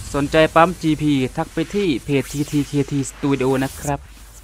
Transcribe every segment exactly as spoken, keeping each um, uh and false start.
สนใจปั๊ม จี พี ทักไปที่เพจ ที ที เค ที Studio นะครับ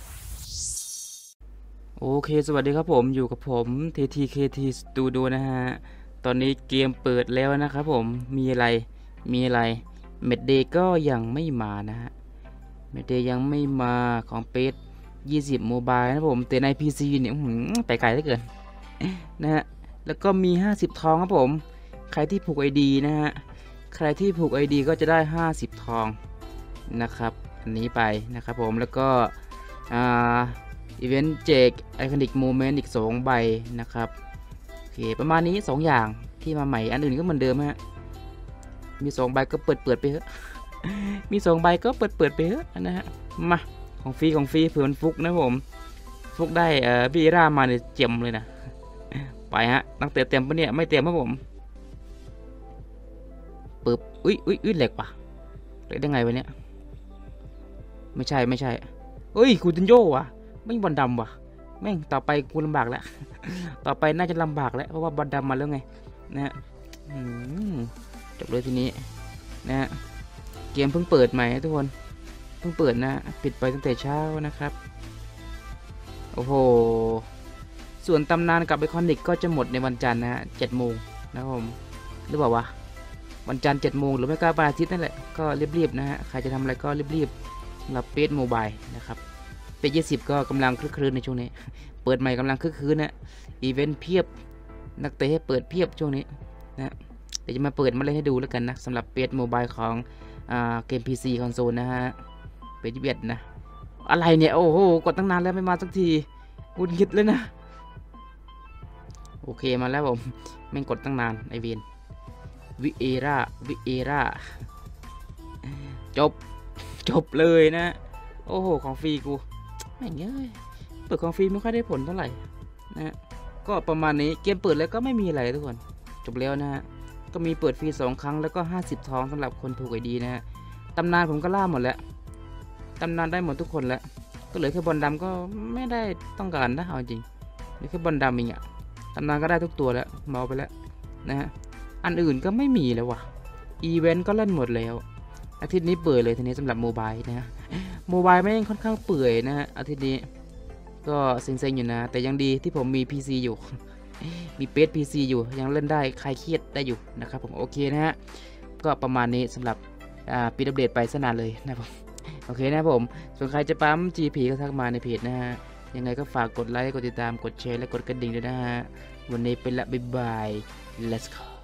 โอเคสวัสดีครับผมอยู่กับผม ที ที เค ที Studio นะฮะตอนนี้เกมเปิดแล้วนะครับผมมีอะไรมีอะไรเมดเดย์ก็ยังไม่มานะฮะเมดเดย์ยังไม่มาของเปซยี่สิบโมบายนะผมแต่ใน พี ซี เนี่ยไปไกลเหลือเกินนะฮะแล้วก็มีห้าสิบทองครับผมใครที่ผูก ไอ ดี นะฮะใครที่ผูก ไอ ดี ก็จะได้ห้าสิบทองนะครับอันนี้ไปนะครับผมแล้วก็อ่าอีเวนต์แจกไอคอนิกโมเมนต์อีกสองใบนะครับโอเคประมาณนี้สองอย่างที่มาใหม่อันอื่นก็เหมือนเดิมฮะมีสองใบก็เปิดเปิดไปเถอะมีสองใบก็เปิดเปิดไปเถอะนะฮะมาของฟรีของฟรีเผื่อมันฟุกนะผมฟุกได้เอ่อพี่รามาเนี่ยเจ็มเลยนะไปฮะตั้งแต่เต็มปะเนี่ยไม่เต็มครับผมปึ๊บอุ้ยอุ้ยอุ้ยเหล็กว่ะเหล็กได้ไงวะเนี่ยไม่ใช่ไม่ใช่เฮ้ยคูตินโยว่ะไม่บอลดำว่ะแม่งต่อไปกูลำบากแล้วต่อไปน่าจะลำบากแล้วเพราะว่าบอลดำมาแล้วไงนะฮะจบเลยทีนี้นะฮะเกมเพิ่งเปิดใหม่ทุกคนเพิ่งเปิดนะปิดไปตั้งแต่เช้านะครับโอ้โหส่วนตำนานกับไอคอนิกก็จะหมดในวันจันทร์นะฮะเจ็ดโมงนะครับผมหรือเปล่าวะวันจันทร์เจ็ดโมงหรือไม่ก็วันอาทิตย์นั่นแหละก็รีบๆนะฮะใครจะทำอะไรก็รีบๆสำหรับเปซโมบายนะครับเปซยี่สิบก็กำลังคลึกครื้นในช่วงนี้เปิดใหม่กำลังคลึกครื้นนะอีเวนต์เพียบนักเตะให้เปิดเพียบช่วงนี้นะเดี๋ยวจะมาเปิดมาเล่นให้ดูแล้วกันนะสำหรับเปซโมบายของอ่าเกม พี ซี คอนโซลนะฮะเปซยี่สิบเอ็ดนะอะไรเนี่ยโอ้โหกดตั้งนานแล้วไม่มาสักทีกุนคิดเลยนะโอเคมาแล้วผมแม่งกดตั้งนานไอเวนวิเอราวิเอราจบจบเลยนะโอ้โหของฟรีกูแม่งเอ้ยเปิดของฟรีไม่ค่อยได้ผลเท่าไหร่นะก็ประมาณนี้เกมเปิดแล้วก็ไม่มีอะไรทุกคนจบแล้วนะฮะก็มีเปิดฟรีสองครั้งแล้วก็ห้าสิบทองสำหรับคนผูกไอดีนะฮะตำนานผมก็ล่าหมดแล้วตำนานได้หมดทุกคนแล้วก็เหลือแค่บอลดำก็ไม่ได้ต้องการนะเอาจริงเหลือแค่บอลดำเองอะตำนานก็ได้ทุกตัวแล้วเมาไปแล้วนะฮะอันอื่นก็ไม่มีแล้วว่ะอีเวนต์ก็เล่นหมดแล้วอาทิตย์นี้เปื่อยเลยทีนี้สำหรับโมบายนะโมบายไม่ค่อนข้างเปื่อยนะฮะอาทิตย์นี้ก็เซ็งๆอยู่นะแต่ยังดีที่ผมมี พี ซี อยู่มีเปซ พี ซี อยู่ยังเล่นได้คลายเครียดได้อยู่นะครับผมโอเคนะฮะก็ประมาณนี้สำหรับปีอัปเดตไปสนานเลยนะผมโอเคนะผมส่วนใครจะปั๊ม จี พี ก็ทักมาในเพจนะฮะยังไงก็ฝากกดไลค์กดติดตามกดแชร์และกดกระดิ่งด้วยนะฮะวันนี้เป็นละบ๊ายบาย let's go